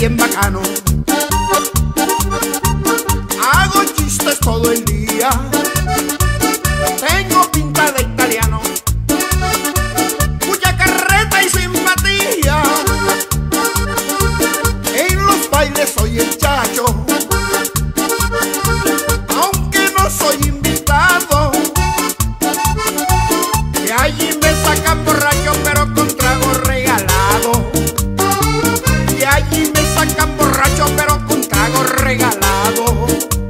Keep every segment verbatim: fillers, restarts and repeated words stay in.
bien bacano. Hago chistes todo el día. Tengo pinta de italiano. Mucha carreta y simpatía. En los bailes soy el chacho. Aunque no soy invitado. De allí me sacan borracho pero con trago regalado. De allí me sacan borracho pero con trago regalado.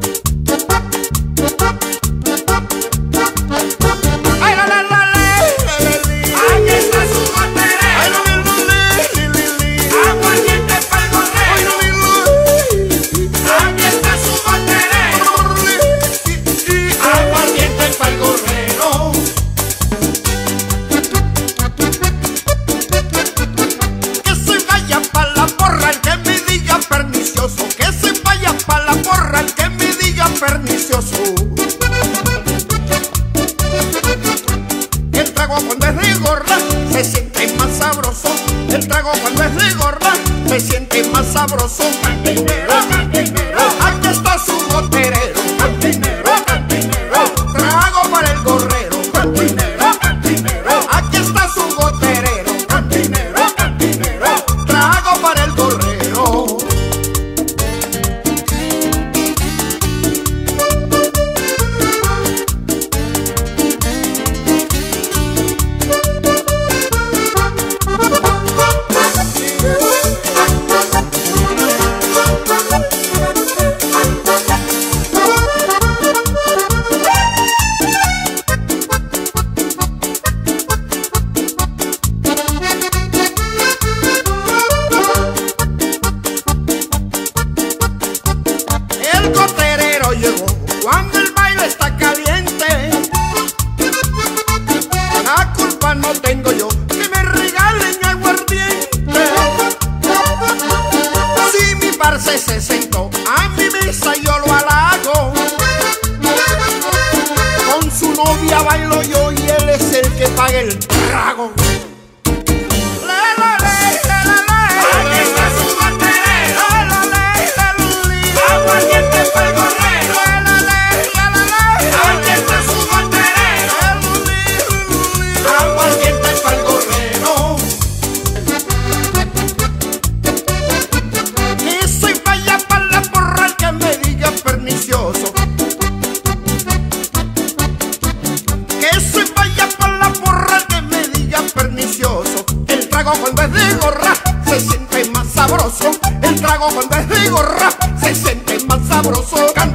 Ay, la, la, la, le, le, le, le. Aquí está su boterero. Ay, la, la, le, le, le, le. Aguardiente pa'l gorrero. Ay, la, la, le. Aquí está su boterero. Aguardiente pa'l gorrero. Que se vaya pa' la porra el que me diga pernicioso. Que se vaya pa' la porra el que me diga pernicioso. El trago cuando es de gorra se siente más sabroso. El trago cuando es de gorra se siente más sabroso. Cantinero, cantinero. Aquí está su boterero. Cantinero, cantinero. Trago para el gorrero. Cantinero, cantinero. Aquí está su boterero. Cantinero, cantinero. Trago para el gorrero. El goterero llegó cuando el baile está caliente. La culpa no tengo yo que me regalen aguardiente. Si mi parce se sentó a mi mesa yo lo halago. Con su novia bailo yo y él es el que paga el trago. Le, le, le, le, le, le. Aquí está su boterero. Le, le, le, le, le. Aguardiente pa'l gorrero. Aquí está su boterero. Aguardiente pa'l gorrero. Que se vaya pa' la porra el que me diga pernicioso. Que se vaya pa' la porra el que me diga pernicioso. El trago cuando es de gorra se siente más sabroso. El trago cuando es de gorra se siente más sabroso.